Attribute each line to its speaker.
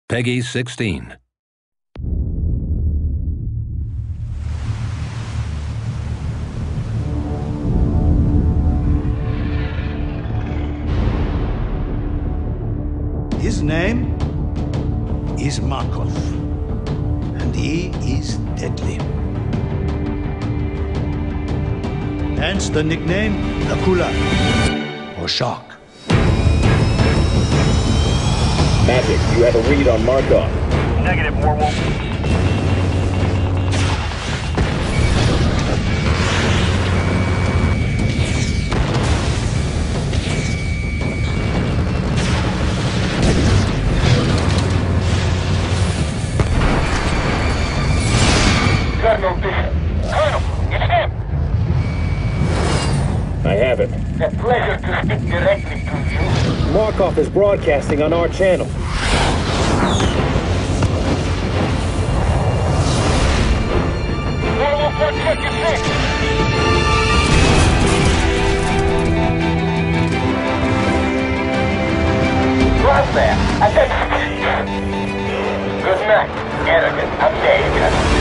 Speaker 1: Peggy 16.
Speaker 2: His name is Markov, and he is deadly. Hence the nickname Akula, or Shark.
Speaker 3: Magic, you have a read on Markov.
Speaker 4: Negative, Warwolf.
Speaker 5: Colonel Bishop. Colonel, it's him.
Speaker 3: I have it.
Speaker 5: A pleasure to speak directly to you.
Speaker 3: Markov is broadcasting on our channel.
Speaker 5: Warwolf 156. Cross there. Attention. Good night, arrogant Octavian.